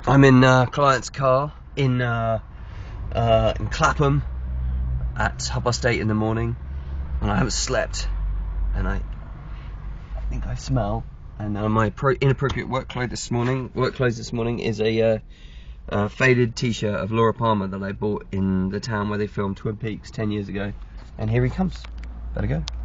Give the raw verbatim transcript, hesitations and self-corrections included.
I'm in uh, client's car in uh, uh, in Clapham at half past eight in the morning, and I haven't slept, and I, I think I smell. And uh, my pro inappropriate work clothes this morning, work clothes this morning is a uh, uh, faded T-shirt of Laura Palmer that I bought in the town where they filmed Twin Peaks ten years ago. And here he comes. Better go.